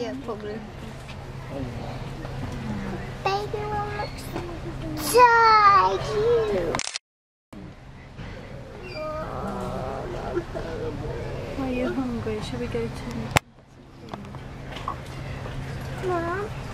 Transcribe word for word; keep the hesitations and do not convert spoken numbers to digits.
Yeah, probably. Baby one looks tired. Are you hungry? Shall we go to... Mom.